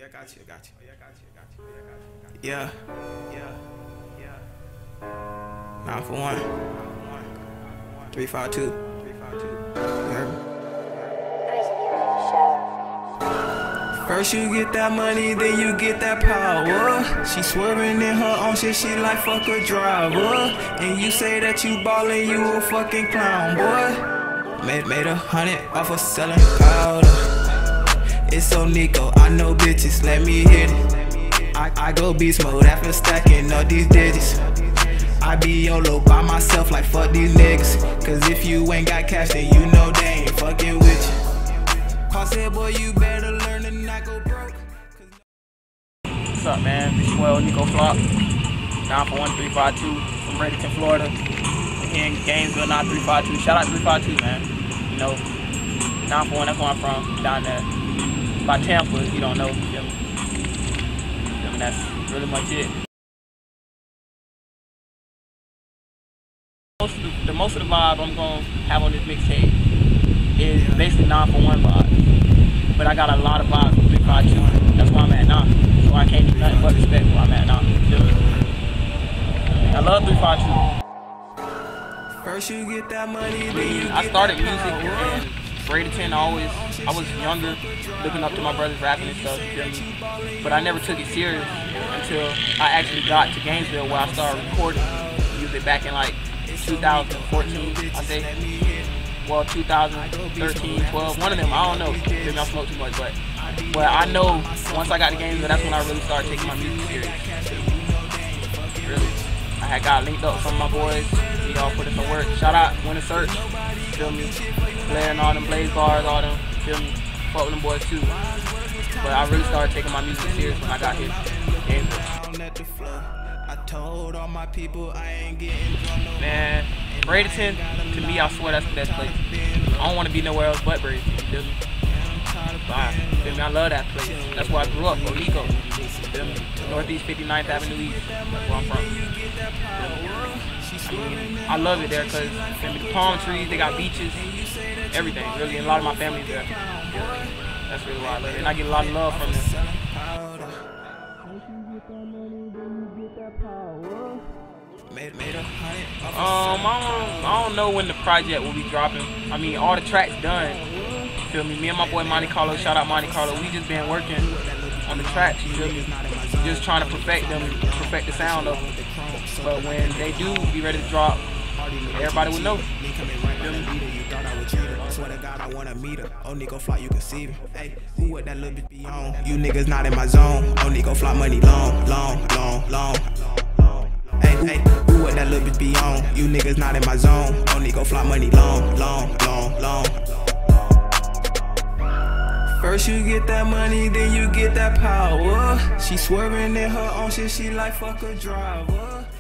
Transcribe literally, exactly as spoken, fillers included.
got you, got you. Yeah, yeah, yeah. Nine for one. Three five two. Three five two. You heard me? First you get that money, then you get that power. She swerving in her own shit, she like fuck a driver. And you say that you ballin', you a fucking clown, boy. Made, made a hundred off of selling powder. It's so Nico, I know bitches, let me hit it. I, I go beast mode after stacking all these digits. I be YOLO by myself like fuck these niggas. Cause if you ain't got cash, then you know they ain't fucking with you. Cause said, boy, you better learn to not go broke. What's up, man? This your boy Nico Flop. Down for one three five two from Bradenton, Florida. I'm here in Gainesville, nine three five two. Shout out three five two, man. You know, down for one, that's where I'm from, down there. By Tampa, if you don't know. Feel me? Feel me? That's really much it. Most of the, the most of the vibe I'm gonna have on this mixtape is basically nine for one vibes. But I got a lot of vibes from three five two. That's where I'm at now. So I can't do nothing but respect where I'm at now. Feel me? I love three five two. First you get that money, then you I started music in Bradenton. Always, I was younger, looking up to my brothers rapping and stuff. You feel me? But I never took it serious until I actually got to Gainesville, where I started recording music back in like two thousand fourteen, I think. Well, two thousand thirteen, twelve, one of them, I don't know. Maybe I smoke too much, but but I know once I got to Gainesville, that's when I really started taking my music serious. Really. I had got linked up with some of my boys. We all put in some work. Shout out Winter Search. Feel me? Blaring all them Blaze bars, all them. Feel me? Fuck with them boys too. But I really started taking my music serious when I got here. Gainesville. I told all my people I ain't getting drunk no Man, Bradenton, to me, I swear that's the best place. I don't want to be nowhere else but Bradenton, feel me? Bye. Feel me? I love that place. That's where I grew up, Olico. Feel me? Northeast fifty-ninth Avenue East. That's where I'm from. I mean, I love it there because the palm trees, they got beaches, everything, really, and a lot of my family's there. That's really why I love it. And I get a lot of love from them. Um, I don't, I don't know when the project will be dropping. I mean, all the tracks done. Feel me? Me and my boy Monte Carlo, shout out Monte Carlo. We just been working on the tracks. You feel me? Just trying to perfect them, perfect the sound of them. But when they do be ready to drop, everybody will know. Feel me? Swear to God, I wanna meet her. Oh, Nico Flop, you can see me. Hey, who would that little bitch be on? You niggas not in my zone. Oh, Nico Flop, money long, long, long, long. Hey, hey, who would that little bitch be on? You niggas not in my zone. Oh, Nico Flop, money long, long, long, long. First you get that money, then you get that power. She swerving in her own shit, she like fuck a driver.